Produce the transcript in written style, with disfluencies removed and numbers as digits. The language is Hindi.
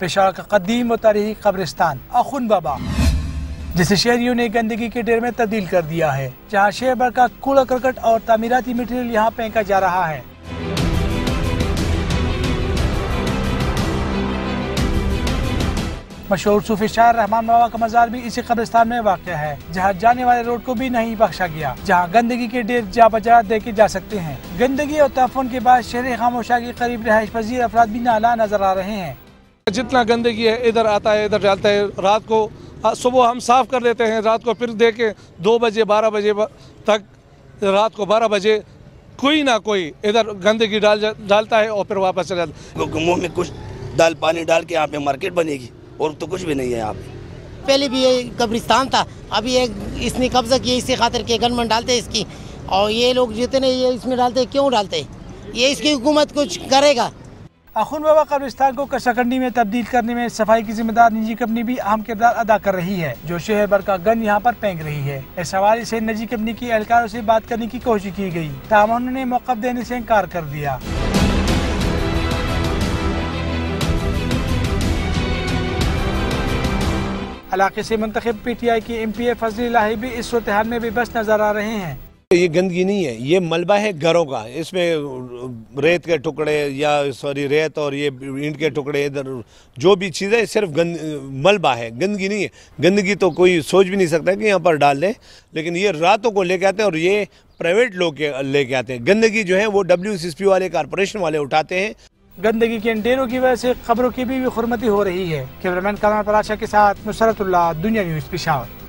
पेशावर का कदीम व तारीखी कब्रिस्तान अखुन बाबा, जिसे शहरियों ने गंदगी के ढेर में तब्दील कर दिया है, जहां शहर भर का कूड़ा करकट और तामीराती मटेरियल यहां फेंका जा रहा है। मशहूर सूफी शायर रहमान बाबा का मजार भी इसी कब्रिस्तान में वाक़या है, जहां जाने वाले रोड को भी नहीं बख्शा गया, जहां गंदगी के ढेर जा बजा देखे जा सकते हैं। गंदगी और ताफून के बाद शहर खामोशा के करीब रिहाइश पजीर अफराद भी नाला नजर आ रहे हैं। जितना गंदगी है इधर आता है इधर डालता है, रात को सुबह हम साफ कर देते हैं, रात को फिर देखे 2 बजे 12 बजे तक, रात को 12 बजे कोई ना कोई इधर गंदगी डालता है और फिर वापस चला जाता है। मुँह में कुछ पानी डाल के यहाँ पे मार्केट बनेगी और तो कुछ भी नहीं है यहाँ पे। पहले भी ये कब्रिस्तान था, अभी एक इसने कब्जा किया इससे खातिर के गनमन डालते इसकी, और ये लोग जितने ये इसमें डालते क्यों डालते, ये इसकी हुकूमत कुछ करेगा। अखुन बाबा कब्रिस्तान को कचराकंडी में तब्दील करने में सफाई की जिम्मेदार निजी कंपनी भी अहम किरदार अदा कर रही है, जो शहर भर का गंद यहाँ पर फेंक रही है। इस हवाले से निजी कंपनी के एहलकारों से बात करने की कोशिश की गई, ताहम उन्होंने मौक़िफ़ देने से इनकार कर दिया। इलाके से मुंतखब PTI की MP फजल इलाही भी इस सूरत हाल में बेबस नजर आ रहे हैं। ये गंदगी नहीं है, ये मलबा है घरों का। इसमें रेत के टुकड़े या रेत और ये ईंट के टुकड़े, इधर जो भी चीज़ है सिर्फ मलबा है, गंदगी नहीं है। गंदगी तो कोई सोच भी नहीं सकता कि यहाँ पर डाल दें, लेकिन ये रातों को लेके आते हैं और ये प्राइवेट लोग लेके आते हैं। गंदगी जो है वो WCSP वाले, कारपोरेशन वाले उठाते हैं। गंदगी के ढेरों की वजह से खबरों की भी खुरमती हो रही है। कैमरामैन कमल पराशा के साथ नुसरतुल्लाह, दुनिया न्यूज़, पेशावर।